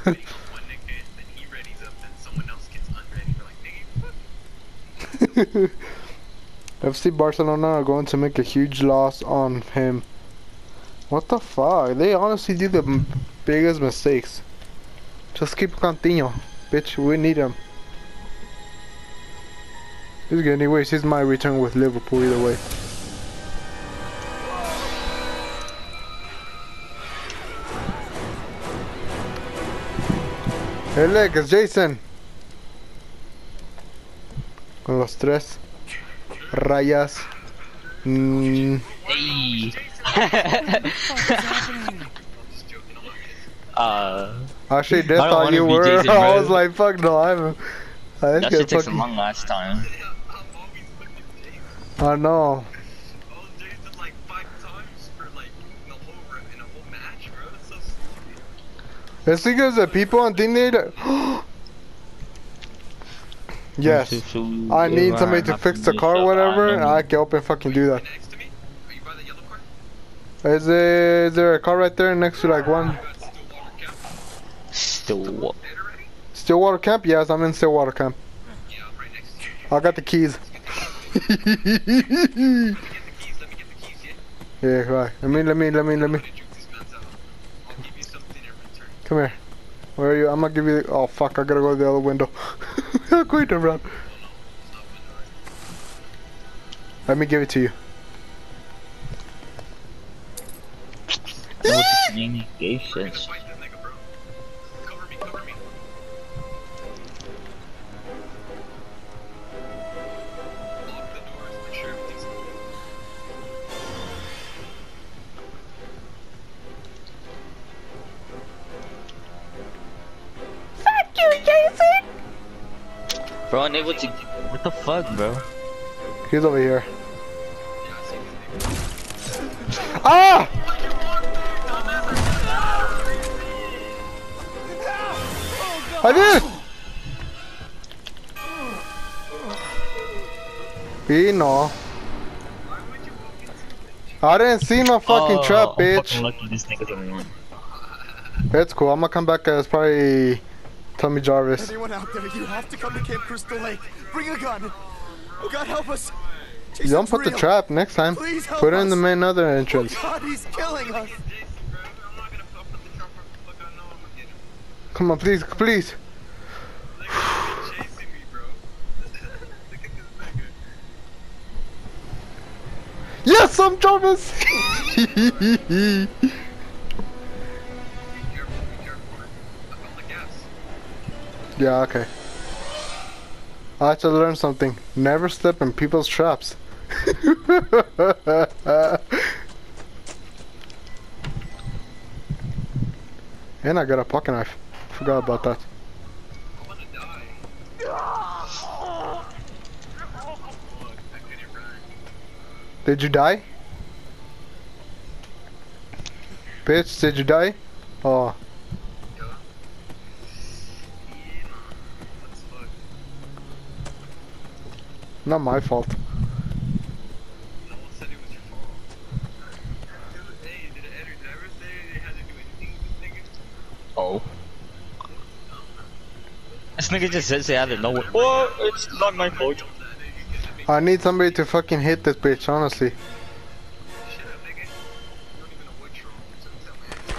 waiting on one nigga, then he readies up, then someone else gets unready. We're like, nigga, fuck. FC Barcelona are going to make a huge loss on him. What the fuck? They honestly do the biggest mistakes. Just keep Coutinho. Bitch, we need him. He's good anyways. He's my return with Liverpool either way. Hey, look, it's Jason. Con los tres rayas. Hey. Actually, I that's don't how wanna you be were. Jason, I bro. was like, fuck no, I'm. That shit takes some long last time. I know. I was Jason like 5 times for like in a whole match, bro. That's so stupid. It's because the people on team need. Yes. I need somebody to fix the car or whatever, and I can help and fucking do that. Next to me? Are you by the yellow car? Is there a car right there next to like one? Still. Stillwater Camp? Yes, I'm in Stillwater Camp. Yeah, I'm right next to you. I got the keys. Let me get the keys, yeah? Yeah, right. Let me. I'm gonna juke these guns out. I'll give you something in return. Come here. Where are you? I'm gonna give you. Oh fuck! I gotta go to the other window. I'm going to run. Let me give it to you. Communications. Fight that nigga, bro. Cover me, cover me. Lock the doors, make sure everything's cool. Bro, unable to. What the fuck, bro? He's over here. Yeah, I see these niggas. Ah! I did! He no. I didn't see my fucking trap, I'm bitch. fucking lucky this nigga's only one. It's cool. I'm gonna come back as probably Tommy Jarvis. Anyone out there, you have to come to Camp Crystal Lake. Bring a gun. Oh God, help us. You don't put the real. trap next time. Please help Put it in the us. main other entrance. Oh God, he's killing us. Jason, bro. I'm not gonna put the trap where the fuck I know I'm gonna get him. Come on, please, please. Like, he's chasing me, bro. Look at this nigga. Yes, I'm Jarvis. Be careful, be careful. I found the gas. Yeah, okay. I have to learn something. Never step in people's traps. And I got a pocket knife. Forgot about that. I'm gonna die. Look, I couldn't run. Did you die? Bitch, did you die? Oh, Yeah. Let's fuck. not my fault. No one said it was your fault. Hey, did I ever say they had to do anything with this nigga? Oh. This nigga just says they out of nowhere. Oh, it's not my fault. I need somebody to fucking hit this bitch, honestly. Shut up, nigga. You don't even know what you're on, so tell me.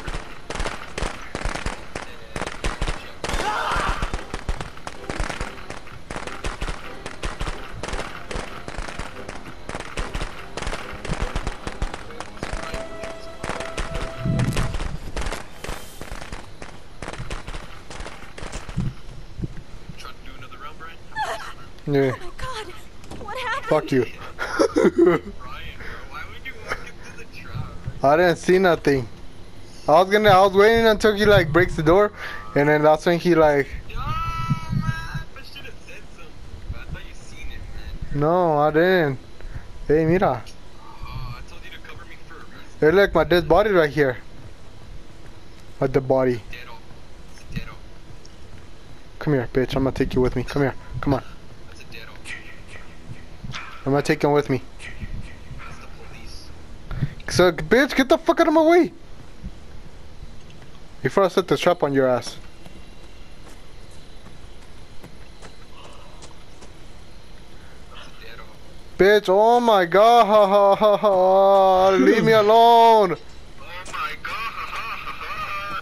Trying to do another round, Brian? Yeah, Oh God, what happened? fuck you. Brian, bro, why would you walk into the trap? I didn't see nothing. I was waiting until he like breaks the door, and then that's when he like, Oh, man, I should have said something. But I thought you seen it, man. no, I didn't. Hey, mira. Oh, I told you to cover me for a reason. Hey, look, my dead body right here. My dead body. Deado. It's a deado. Come here, bitch. I'm gonna take you with me. Come here. Come on. That's a deado. I'm gonna take him with me. That's the police. So, bitch, get the fuck out of my way. Before I set the trap on your ass. Bitch, oh my god, leave me alone. Oh my god.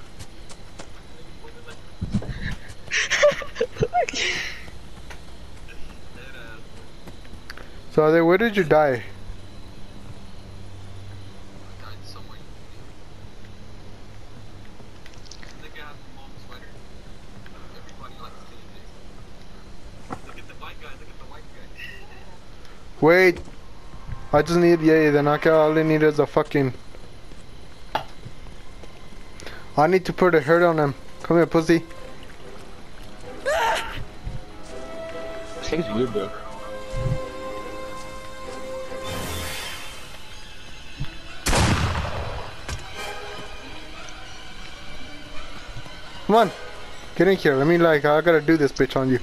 So, where did you die? I died somewhere. Nigga has a long sweater. Everybody likes seeing this. Look at the white guy, look at the white guy. Wait. I just need, yeah, then all I need is a fucking... I need to put a hurt on him. Come here, pussy. This thing's weird, bro. Come on. Get in here. Let me, I gotta do this bitch on you.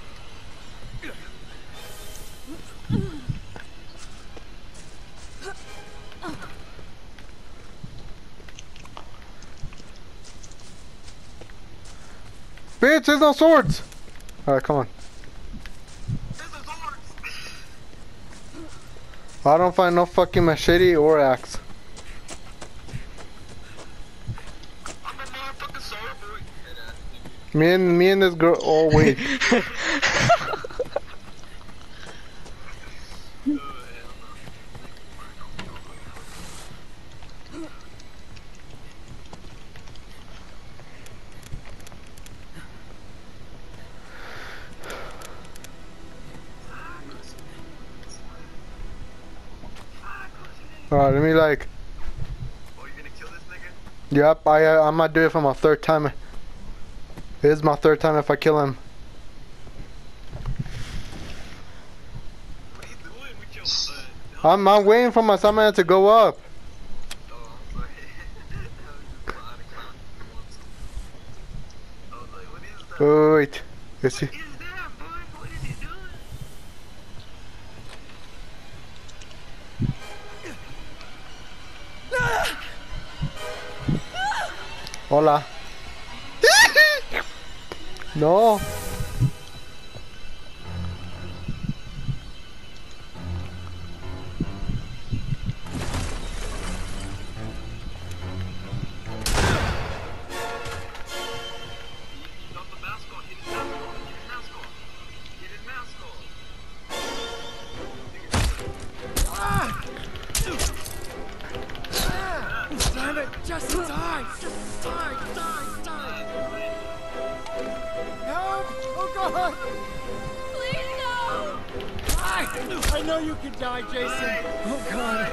Bitch, there's no swords! Alright, come on. There's a sword! I don't find no fucking machete or axe. I'm a motherfucking sword boy. Me and this girl, oh wait. Alright, let me Oh, you gonna kill this nigga? Yep, I might do it for my third time. It is my third time if I kill him. What are you doing with your I'm waiting for my summon to go up. Oh, I'm sorry. That was just out of clown once. I was like, what is that? Oh, wait. Let's see. What is that, boy? What is he doing? Hola. No. Got the mask on. Get his mask on. Get his mask on. Damn it! Just die! Just die! Die! Help! Oh God! Please no! I know you can die, Jason. Oh God!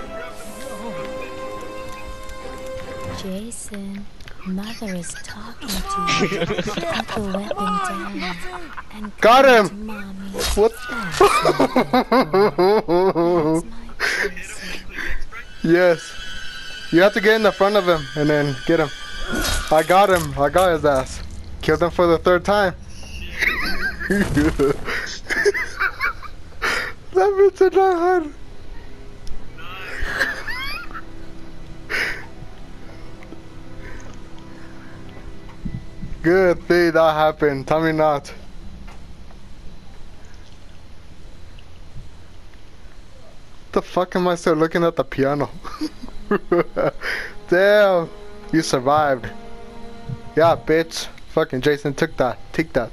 Jason, Mother is talking to you. Put the weapon down and Got come him! to Mommy. What? That's my princess. Yes. You have to get in the front of him and then get him. I got him. I got his ass. Killed him for the third time. That bitch did not hurt. Good thing that happened. Tell me not. The fuck am I still looking at the piano? Damn, you survived. Yeah, bitch. Fucking Jason took that. Take that.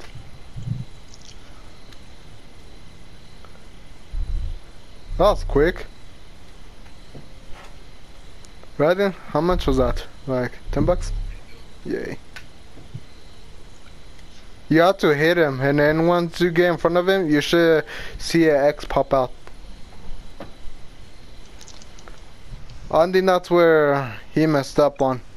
That was quick. Right then, how much was that? Like 10 bucks? Yay. You have to hit him, and then once you get in front of him, you should see an X pop out. I think that's where he messed up on.